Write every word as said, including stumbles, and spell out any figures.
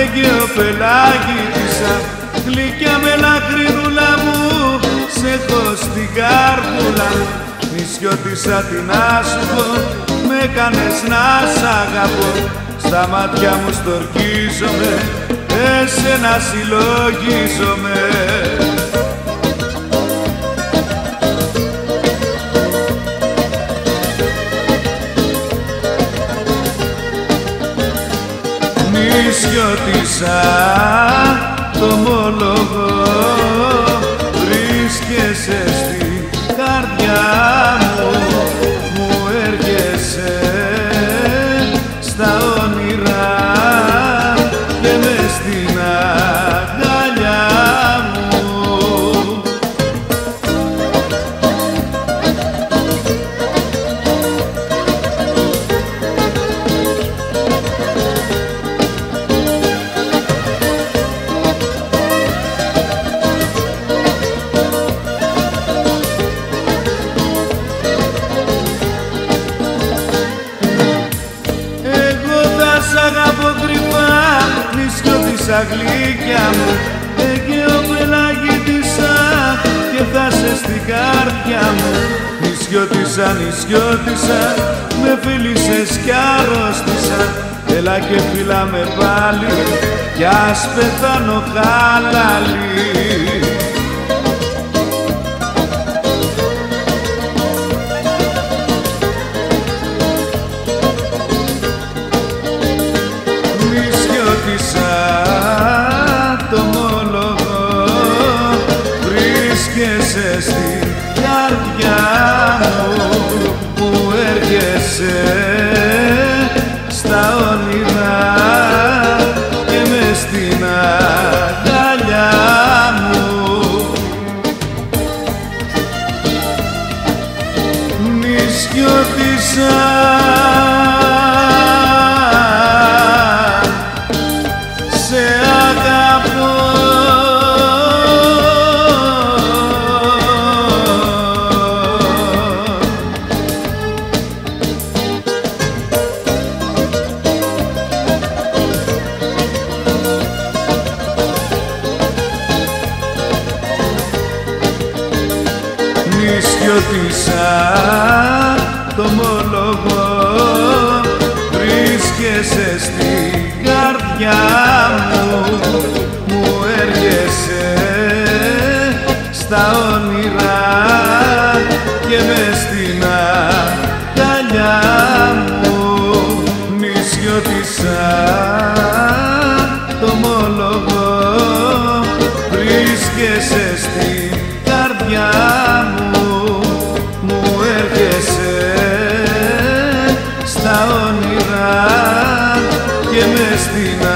Αιγαίο πελάγιτισσα, γλυκιά μελαχρινούλα μου, σε έχω στην καρδούλα. Νησιώτισσα, τι να σου πω, με έκανες να σ' αγαπώ. Στα μάτια μου στορκίζομαι, εσένα συλλογίζομαι. Νησιώτισσα, το ομολογώ, βρίσκεσαι στη καρδιά μου, μου έρχεσαι στα όνειρά και μες στην αγκαλιά μου. Σ' αγαπώ κρυφά, νησιώτισσα γλυκιά μου, Αιγαίο πελαγίτισσα και θα σε στην καρδιά μου. Νησιώτισσα, νησιώτισσα, με φίλησες κι αρρώστησα. Έλα και φίλα με πάλι, κι ας πεθάνω χαλάλι. Το ομολογώ, βρίσκεσαι στην καρδιά μου, που έρχεσαι στα όνειρά και μες στην αγκαλιά μου. Νησιώτισσα, σε αγαπώ. Νησιώτισσα, το ομολογώ, βρίσκεσαι στην καρδιά μου, μου έρχεσαι στα όνειρά και μες στην αγκαλιά μου. Νησιώτισσα, το ομολογώ, βρίσκεσαι στην καρδιά μου, μου έρχεσαι στα όνειρά και μες στην